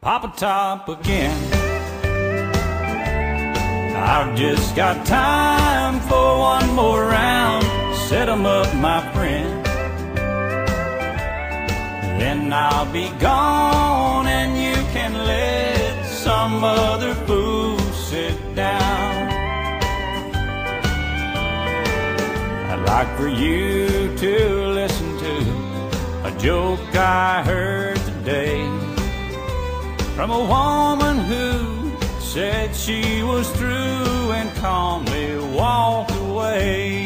Papa Top again. I've just got time for one more round. Set 'em up, my friend. Then I'll be gone and you can let some other fool sit down. I'd like for you to listen to a joke I heard today from a woman who said she was through and calmly walked away.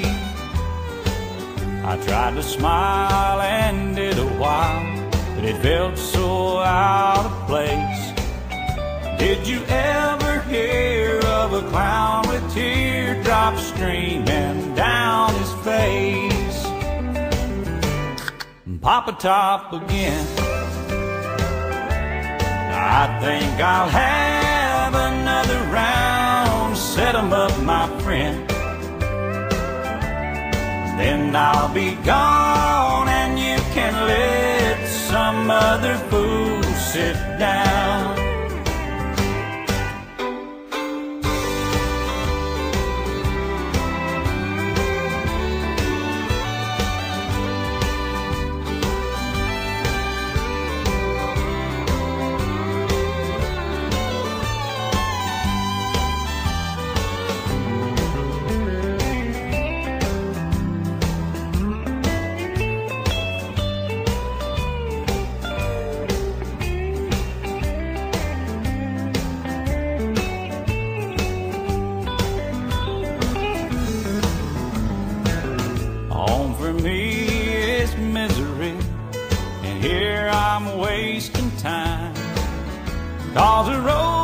I tried to smile and did a while, but it felt so out of place. Did you ever hear of a clown with teardrops streaming down his face? Papa Top again. I think I'll have another round. Set 'em up, my friend. Then I'll be gone and you can let some other fool sit down. For me it's misery, and here I'm wasting time, 'cause the road